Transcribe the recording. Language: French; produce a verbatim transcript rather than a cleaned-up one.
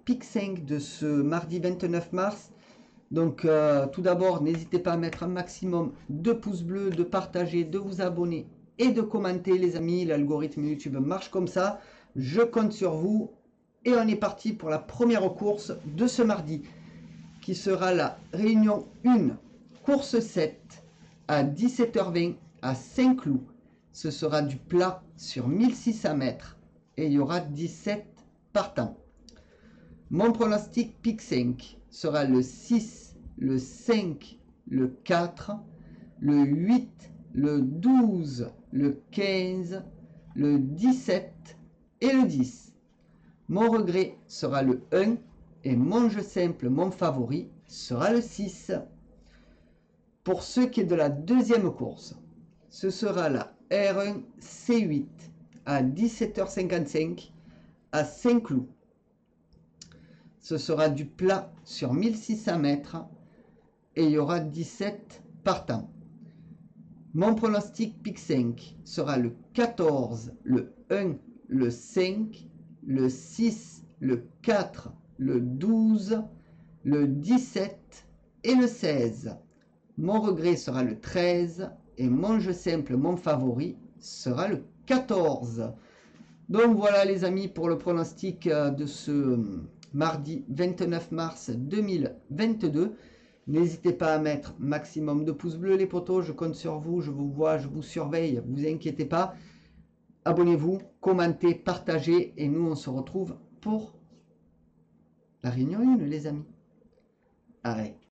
Pic cinq de ce mardi vingt-neuf mars. Donc euh, tout d'abord, n'hésitez pas à mettre un maximum de pouces bleus, de partager, de vous abonner et de commenter les amis. L'algorithme YouTube marche comme ça. Je compte sur vous et on est parti pour la première course de ce mardi qui sera la réunion un, course sept à dix-sept heures vingt à Saint-Cloud. Ce sera du plat sur mille six cents mètres et il y aura dix-sept partants. Mon pronostic Pic cinq sera le six, le cinq, le quatre, le huit, le douze, le quinze, le dix-sept et le dix. Mon regret sera le un et mon jeu simple, mon favori, sera le six. Pour ce qui est de la deuxième course, ce sera la R un C huit à dix-sept heures cinquante-cinq à Saint-Cloud. Ce sera du plat sur mille six cents mètres et il y aura dix-sept partants. Mon pronostic Pic cinq sera le quatorze, le un, le cinq, le six, le quatre, le douze, le dix-sept et le seize. Mon regret sera le treize et mon jeu simple, mon favori, sera le quatorze. Donc voilà les amis pour le pronostic de ce mardi vingt-neuf mars deux mille vingt-deux. N'hésitez pas à mettre maximum de pouces bleus les potos, je compte sur vous, je vous vois, je vous surveille, vous inquiétez pas. Abonnez-vous, commentez, partagez et nous on se retrouve pour la réunion un les amis. Allez.